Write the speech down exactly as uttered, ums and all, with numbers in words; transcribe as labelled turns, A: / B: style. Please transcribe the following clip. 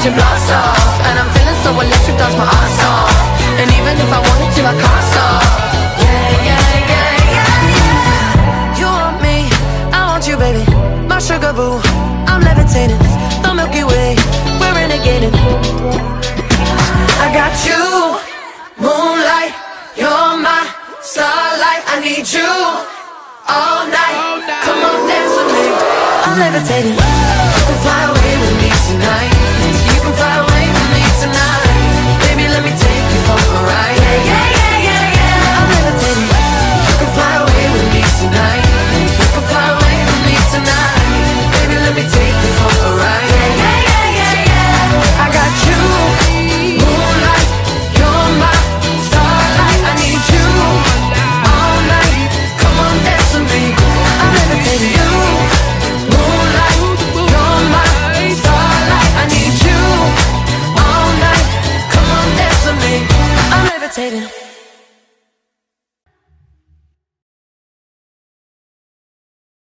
A: your blast off. And I'm feeling so electric, that's my ass off. And even if I wanted to, I can't stop. Yeah, yeah, yeah, yeah, yeah. You want me, I want you, baby. My sugar boo, I'm levitating. The Milky Way, we're renegading. I got you, moonlight, you're my starlight. I need you all night. Come on, dance with me. I'm levitating. You can fly away with me tonight. You can fly away with me tonight. Baby, let me take you for a ride. Yeah, yeah, yeah, yeah, yeah. I'm levitating. You can fly away with me tonight. You can fly away with me tonight. Baby, let me take you for a ride. Yeah, yeah, yeah, yeah, yeah. I got you, moonlight, you're my starlight. I need you all night. Come on, dance with me. I'm levitating. You, moonlight, you're my starlight. I need you all night. Come on, dance with me. I'm levitating.